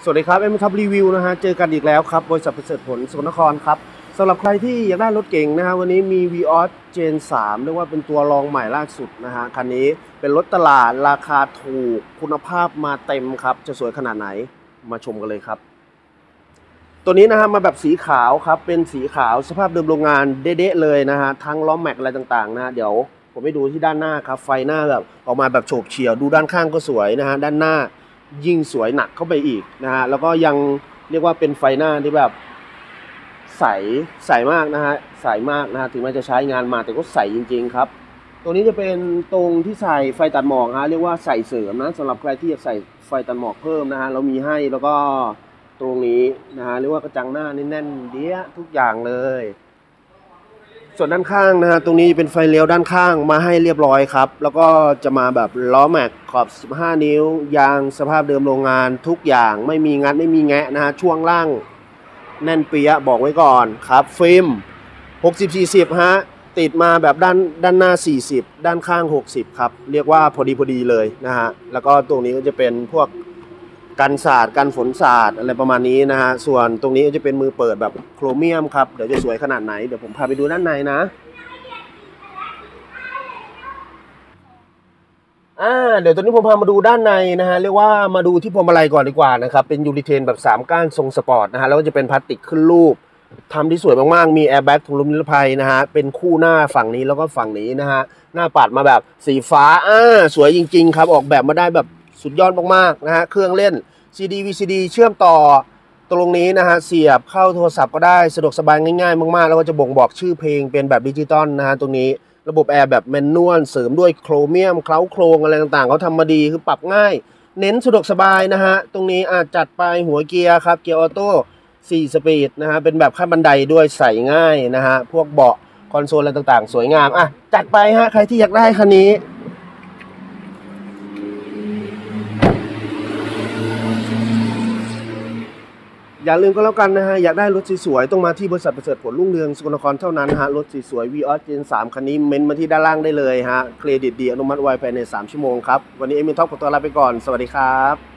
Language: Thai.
สวัสดีครับเอ็มท็อปรีวิวนะฮะเจอกันอีกแล้วครับบริษัทประเสริฐผลสกลนครครับสำหรับใครที่อยากได้รถเก่งนะฮะวันนี้มี Vios Gen 3เรียกว่าเป็นตัวรองใหม่ล่าสุดนะฮะคันนี้เป็นรถตลาดราคาถูกคุณภาพมาเต็มครับจะสวยขนาดไหนมาชมกันเลยครับตัวนี้นะฮะมาแบบสีขาวครับเป็นสีขาวสภาพเดิมโรงงานเด๊ะๆเลยนะฮะทั้งล้อแม็กอะไรต่างๆนะฮะเดี๋ยวผมไปดูที่ด้านหน้าครับไฟหน้าแบบออกมาแบบโฉบเฉี่ยวดูด้านข้างก็สวยนะฮะด้านหน้ายิ่งสวยหนักเข้าไปอีกนะฮะแล้วก็ยังเรียกว่าเป็นไฟหน้าที่แบบใสใสมากนะฮะใสมากนะฮะถึงแม้จะใช้งานมาแต่ก็ใสจริงๆครับตัวนี้จะเป็นตรงที่ใส่ไฟตัดหมอกฮะเรียกว่าใส่เสริมนะสำหรับใครที่อยากใส่ไฟตัดหมอกเพิ่มนะฮะเรามีให้แล้วก็ตรงนี้นะฮะเรียกว่ากระจังหน้านี่แน่นเดี้ยทุกอย่างเลยส่วนด้านข้างนะฮะตรงนี้เป็นไฟเลี้ยวด้านข้างมาให้เรียบร้อยครับแล้วก็จะมาแบบล้อแม็กขอบ15นิ้วยางสภาพเดิมโรงงานทุกอย่างไม่มีงัดไม่มีแงะนะฮะช่วงล่างแน่นเปียะบอกไว้ก่อนครับฟิล์ม60-40ฮะติดมาแบบด้านหน้า40ด้านข้าง60ครับเรียกว่าพอดีเลยนะฮะแล้วก็ตรงนี้ก็จะเป็นพวกกันสาดกันฝนสาดอะไรประมาณนี้นะฮะส่วนตรงนี้ก็จะเป็นมือเปิดแบบโครเมียมครับเดี๋ยวจะสวยขนาดไหนเดี๋ยวผมพาไปดูด้านในนะเดี๋ยวตอนนี้ผมพามาดูด้านในนะฮะเรียกว่ามาดูที่พวงมาลัยก่อนดีกว่านะครับเป็นยูริเทนแบบ3ก้านทรงสปอร์ตนะฮะแล้วก็จะเป็นพลาสติกขึ้นรูปทำที่สวยมากๆมีแอร์แบ็กถุงลมนิรภัยนะฮะเป็นคู่หน้าฝั่งนี้แล้วก็ฝั่งนี้นะฮะหน้าปัดมาแบบสีฟ้าสวยจริงๆครับออกแบบมาได้แบบสุดยอดมากๆนะฮะเครื่องเล่น CD VCD เชื่อมต่อตรงนี้นะฮะเสียบเข้าโทรศัพท์ก็ได้สะดวกสบายง่ายๆมากๆแล้วก็จะบ่งบอกชื่อเพลงเป็นแบบดิจิตอลนะฮะตรงนี้ระบบแอร์แบบแมนนวลเสริมด้วยโครเมียมเคล้าโครงอะไรต่างๆเขาทำมาดีคือปรับง่ายเน้นสะดวกสบายนะฮะตรงนี้จัดไปหัวเกียร์ครับเกียร์ออโต้4 สปีดนะฮะเป็นแบบขั้นบันไดด้วยใส่ง่ายนะฮะพวกเบาะคอนโซลอะไรต่างๆสวยงามจัดไปฮะใครที่อยากได้คันนี้อย่าลืมก็แล้วกันนะฮะอยากได้รถสวยๆต้องมาที่บริษัทประเสริฐผลรุ่งเรืองสกลนครเท่านั้นฮะรถสวยๆ Vios Gen 3คันนี้เม้นมาที่ด้านล่างได้เลยฮะเครดิตดีอนุมัติไวภายใน3 ชั่วโมงครับวันนี้เอ็มท็อปขอตัวลาไปก่อนสวัสดีครับ